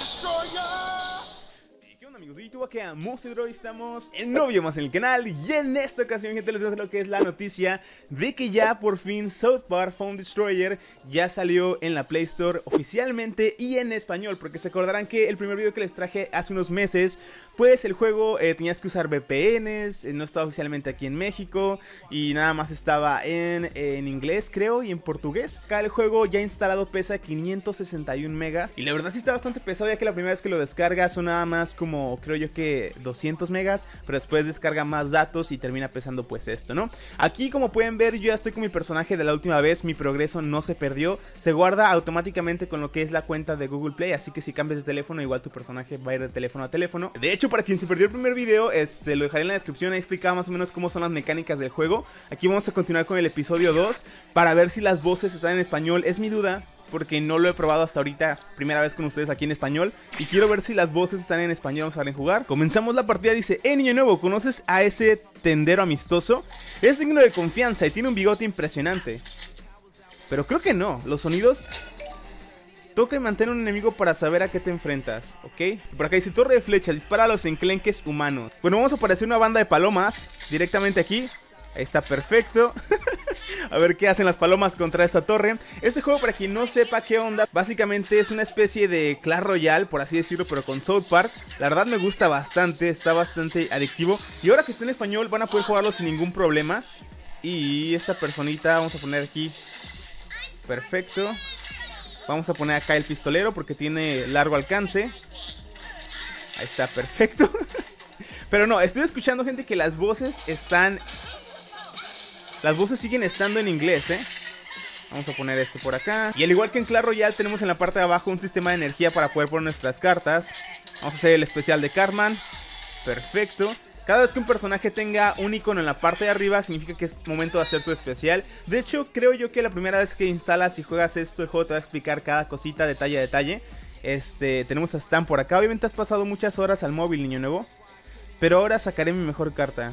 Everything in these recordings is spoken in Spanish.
¿Qué onda, amigos de YouTube? Aquí a Monster Droid, estamos en novio más en el canal. Y en esta ocasión, gente, les voy a hacer lo que es la noticia de que ya por fin South Park Phone Destroyer ya salió en la Play Store oficialmente y en español. Porque se acordarán que el primer video que les traje hace unos meses, pues el juego tenías que usar VPNs, no estaba oficialmente aquí en México y nada más estaba en inglés, creo, y en portugués. Acá el juego ya instalado pesa 561 megas y la verdad sí está bastante pesado, ya que la primera vez que lo descargas son nada más como, creo yo que 200 megas, pero después descarga más datos y termina pesando pues esto, ¿no? Aquí, como pueden ver, yo ya estoy con mi personaje de la última vez, mi progreso no se perdió, se guarda automáticamente con lo que es la cuenta de Google Play, así que si cambias de teléfono, igual tu personaje va a ir de teléfono a teléfono. De hecho, para quien se perdió el primer video, lo dejaré en la descripción, ahí explicaba más o menos cómo son las mecánicas del juego. Aquí vamos a continuar con el episodio 2, para ver si las voces están en español, es mi duda, porque no lo he probado hasta ahorita, primera vez con ustedes aquí en español, y quiero ver si las voces están en español. Vamos a ver en jugar. Comenzamos la partida, dice: niño nuevo, ¿conoces a ese tendero amistoso? Es digno de confianza y tiene un bigote impresionante. Pero creo que no, los sonidos... Toca y mantén a un enemigo para saber a qué te enfrentas, ¿ok? Por acá dice: torre de flechas, dispara a los enclenques humanos. Bueno, vamos a aparecer una banda de palomas directamente aquí. Ahí está, perfecto. A ver qué hacen las palomas contra esta torre. Este juego, para quien no sepa qué onda, básicamente es una especie de Clash Royale, por así decirlo, pero con South Park. La verdad me gusta bastante, está bastante adictivo. Y ahora que está en español van a poder jugarlo sin ningún problema. Y esta personita vamos a poner aquí. Perfecto. Vamos a poner acá el pistolero porque tiene largo alcance. Ahí está, perfecto. Pero no, estoy escuchando, gente, que las voces están... Las voces siguen estando en inglés, ¿eh? Vamos a poner esto por acá. Y al igual que en Clash Royale, tenemos en la parte de abajo un sistema de energía para poder poner nuestras cartas. Vamos a hacer el especial de Cartman. Perfecto. Cada vez que un personaje tenga un icono en la parte de arriba, significa que es momento de hacer su especial. De hecho, creo yo que la primera vez que instalas y juegas esto, el juego te va a explicar cada cosita, detalle a detalle. Tenemos a Stan por acá. Obviamente has pasado muchas horas al móvil, niño nuevo, pero ahora sacaré mi mejor carta.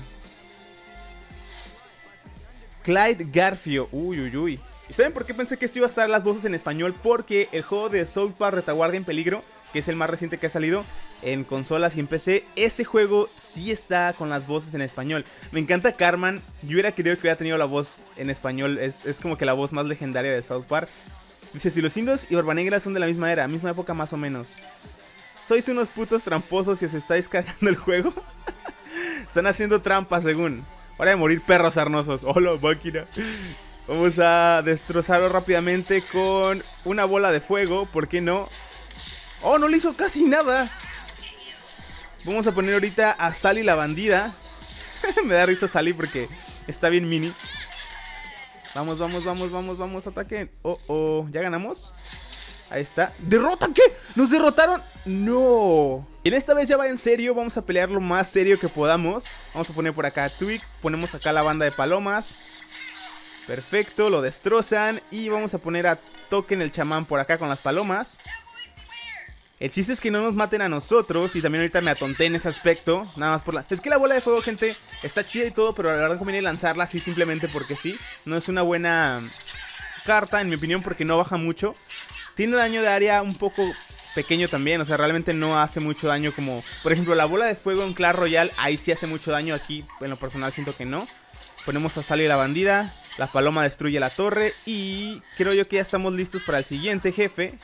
Clyde Garfio. Uy, uy, uy. ¿Y saben por qué pensé que esto iba a estar las voces en español? Porque el juego de South Park Retaguardia en Peligro, que es el más reciente que ha salido en consolas y en PC, ese juego sí está con las voces en español. Me encanta Cartman. Yo hubiera querido que hubiera tenido la voz en español. Es como que la voz más legendaria de South Park. Dice: si los indios y Barba Negra son de la misma era, misma época más o menos. Sois unos putos tramposos y os estáis cargando el juego. Están haciendo trampas, según. Hora de morir, perros sarnosos. Hola, máquina. Vamos a destrozarlo rápidamente con una bola de fuego. ¿Por qué no? Oh, no le hizo casi nada. Vamos a poner ahorita a Sally la bandida. Me da risa Sally porque está bien mini. Vamos, vamos, vamos, vamos, vamos, ataquen. Oh, ¿ya ganamos? Ahí está. ¿Derrotan qué? ¿Nos derrotaron? No. Y en esta vez ya va en serio. Vamos a pelear lo más serio que podamos. Vamos a poner por acá a Twig. Ponemos acá la banda de palomas. Perfecto, lo destrozan. Y vamos a poner a Token el chamán por acá con las palomas. El chiste es que no nos maten a nosotros. Y también ahorita me atonté en ese aspecto. Nada más por la... Es que la bola de fuego, gente, está chida y todo, pero la verdad conviene lanzarla así simplemente porque sí. No es una buena carta, en mi opinión, porque no baja mucho. Tiene daño de área un poco pequeño también. O sea, realmente no hace mucho daño como... Por ejemplo, la bola de fuego en Clash Royale, ahí sí hace mucho daño. Aquí, en lo personal, siento que no. Ponemos a Sally la bandida. La paloma destruye la torre. Y creo yo que ya estamos listos para el siguiente jefe.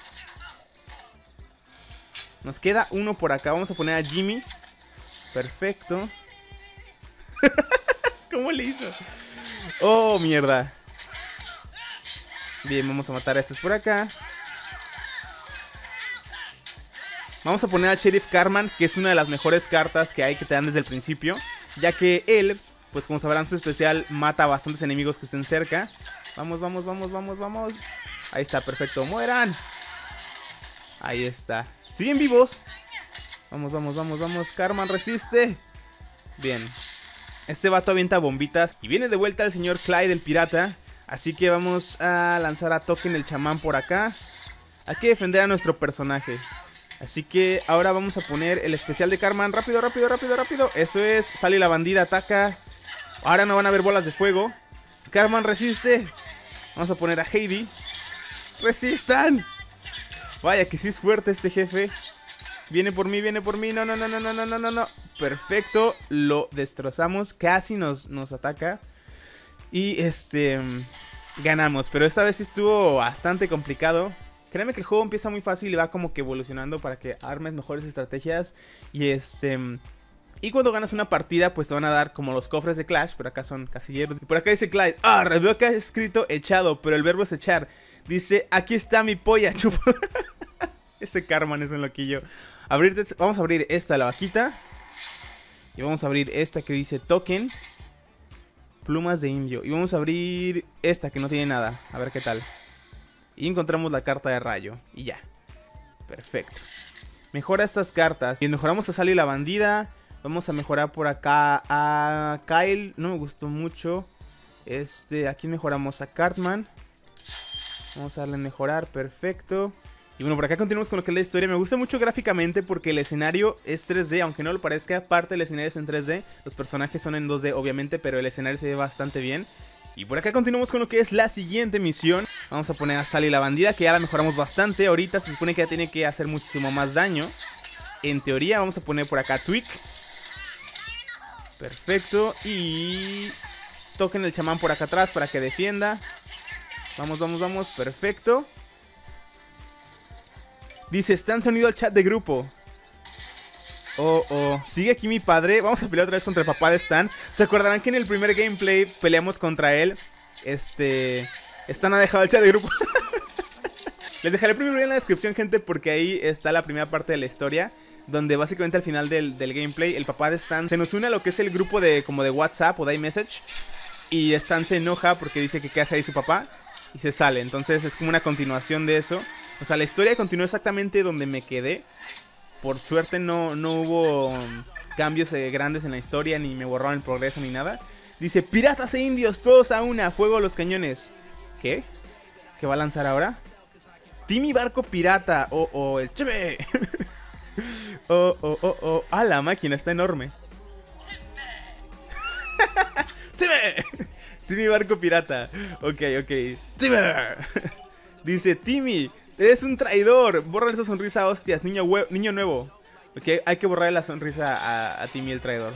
Nos queda uno por acá. Vamos a poner a Jimmy. Perfecto. ¿Cómo le hizo? Oh, mierda. Bien, vamos a matar a estos por acá. Vamos a poner al Sheriff Cartman, que es una de las mejores cartas que hay, que te dan desde el principio, ya que él, pues como sabrán, su especial mata a bastantes enemigos que estén cerca. Vamos, vamos, vamos, vamos, vamos. Ahí está, perfecto, mueran. Ahí está. Siguen vivos. Vamos, vamos, vamos, vamos. Cartman resiste. Bien. Este vato avienta bombitas. Y viene de vuelta el señor Clyde, el pirata. Así que vamos a lanzar a Token el chamán por acá. Hay que defender a nuestro personaje. Así que ahora vamos a poner el especial de Cartman. Rápido, rápido, rápido, rápido. Eso es, Sally la bandida, ataca. Ahora no van a haber bolas de fuego. Cartman resiste. Vamos a poner a Heidi. ¡Resistan! Vaya que sí es fuerte este jefe. Viene por mí, viene por mí. No, no, no, no, no, no, no, no. Perfecto, lo destrozamos. Casi nos ataca. Y ganamos, pero esta vez sí estuvo bastante complicado. Créeme que el juego empieza muy fácil y va como que evolucionando para que armes mejores estrategias. Y cuando ganas una partida, pues te van a dar como los cofres de Clash, pero acá son casilleros. Y por acá dice Clyde, veo que ha escrito echado, pero el verbo es echar. Dice, aquí está mi polla, chupo. Ese Cartman es un loquillo. Vamos a abrir esta, la vaquita. Y vamos a abrir esta que dice token. Plumas de indio. Y vamos a abrir esta que no tiene nada. A ver qué tal. Y encontramos la carta de rayo. Y ya. Perfecto. Mejora estas cartas. Y mejoramos a Sally la bandida. Vamos a mejorar por acá a Kyle. No me gustó mucho. Aquí mejoramos a Cartman. Vamos a darle a mejorar. Perfecto. Y bueno, por acá continuamos con lo que es la historia. Me gusta mucho gráficamente porque el escenario es 3D, aunque no lo parezca. Parte del escenario es en 3D. Los personajes son en 2D, obviamente, pero el escenario se ve bastante bien. Y por acá continuamos con lo que es la siguiente misión. Vamos a poner a Sally la bandida, que ya la mejoramos bastante. Ahorita se supone que ya tiene que hacer muchísimo más daño. En teoría, vamos a poner por acá a Tweak. Perfecto. Y toquen el chamán por acá atrás para que defienda. Vamos, vamos, vamos. Perfecto. Dice, está en sonido al chat de grupo. Sigue aquí mi padre. Vamos a pelear otra vez contra el papá de Stan. ¿Se acordarán que en el primer gameplay peleamos contra él? Stan ha dejado el chat de grupo. Les dejaré el primer video en la descripción, gente, porque ahí está la primera parte de la historia, donde básicamente al final del gameplay el papá de Stan se nos une a lo que es el grupo como de WhatsApp o de iMessage. Y Stan se enoja porque dice que qué hace ahí su papá y se sale. Entonces es como una continuación de eso. O sea, la historia continuó exactamente donde me quedé. Por suerte no hubo cambios grandes en la historia, ni me borraron el progreso ni nada. Dice, piratas e indios, todos a una, fuego a los cañones. ¿Qué? ¿Qué va a lanzar ahora? Timmy barco pirata. El cheve. Ah, la máquina está enorme. ¡Timmy! Timmy barco pirata. Ok. ¡Timmy! Dice, Timmy, eres un traidor. Borra esa sonrisa, hostias, niño nuevo. Ok, hay que borrar la sonrisa a Timmy el traidor.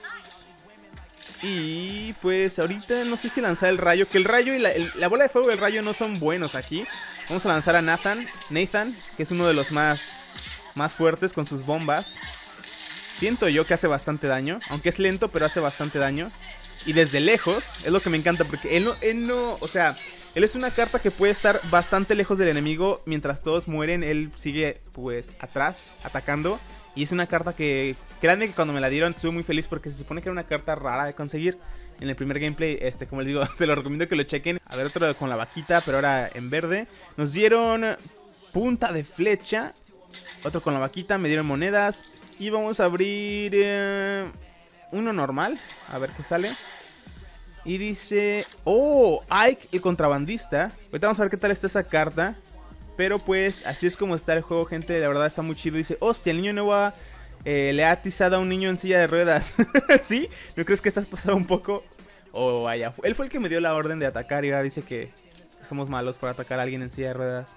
Y pues ahorita no sé si lanzar el rayo. Que el rayo y la bola de fuego del rayo no son buenos aquí. Vamos a lanzar a Nathan, que es uno de los más fuertes con sus bombas. Siento yo que hace bastante daño. Aunque es lento, pero hace bastante daño. Y desde lejos, es lo que me encanta, porque él no, o sea, él es una carta que puede estar bastante lejos del enemigo. Mientras todos mueren, él sigue pues atrás, atacando. Y es una carta que, créanme que cuando me la dieron estuve muy feliz, porque se supone que era una carta rara de conseguir. En el primer gameplay, como les digo, se lo recomiendo que lo chequen. A ver, otro con la vaquita, pero ahora en verde. Nos dieron punta de flecha. Otro con la vaquita, me dieron monedas. Y vamos a abrir uno normal, a ver qué sale. Y dice, Ike el contrabandista. Ahorita vamos a ver qué tal está esa carta. Pero pues así es como está el juego, gente. La verdad está muy chido. Dice, hostia, el niño nuevo le ha atizado a un niño en silla de ruedas. ¿Sí? ¿No crees que estás pasado un poco? Vaya, él fue el que me dio la orden de atacar. Y ahora dice que somos malos por atacar a alguien en silla de ruedas.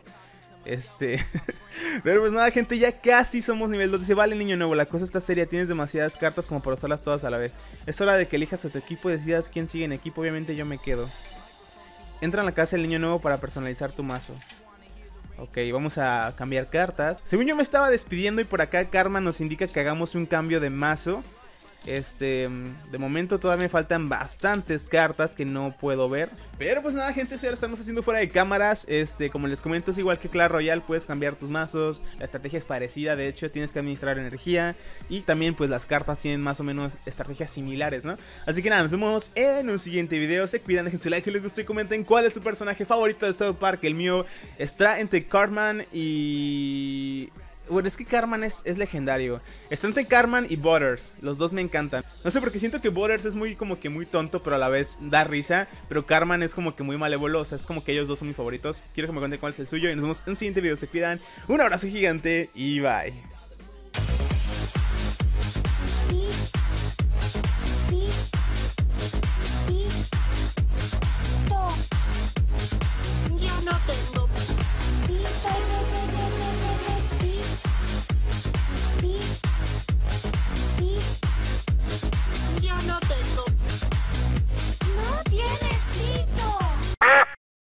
Pero pues nada, gente, ya casi somos nivel 2. Dice, vale, niño nuevo, la cosa está seria. Tienes demasiadas cartas como para usarlas todas a la vez. Es hora de que elijas a tu equipo y decidas quién sigue en equipo. Obviamente yo me quedo. Entra en la casa del niño nuevo para personalizar tu mazo. Ok, vamos a cambiar cartas. Según yo me estaba despidiendo y por acá Karma nos indica que hagamos un cambio de mazo. De momento todavía me faltan bastantes cartas que no puedo ver. Pero pues nada, gente, eso ya lo estamos haciendo fuera de cámaras. Como les comento, es igual que Clash Royale. Puedes cambiar tus mazos. La estrategia es parecida, de hecho tienes que administrar energía. Y también pues las cartas tienen más o menos estrategias similares, ¿no? Así que nada, nos vemos en un siguiente video. Se cuidan, dejen su like si les gustó y comenten cuál es su personaje favorito de South Park. El mío está entre Cartman y... Bueno, es que Cartman es legendario. Está entre Cartman y Butters. Los dos me encantan. No sé, porque siento que Butters es como que muy tonto, pero a la vez da risa. Pero Cartman es como que muy malévolo. O sea, es como que ellos dos son mis favoritos. Quiero que me cuenten cuál es el suyo. Y nos vemos en un siguiente video. Se cuidan. Un abrazo gigante y bye.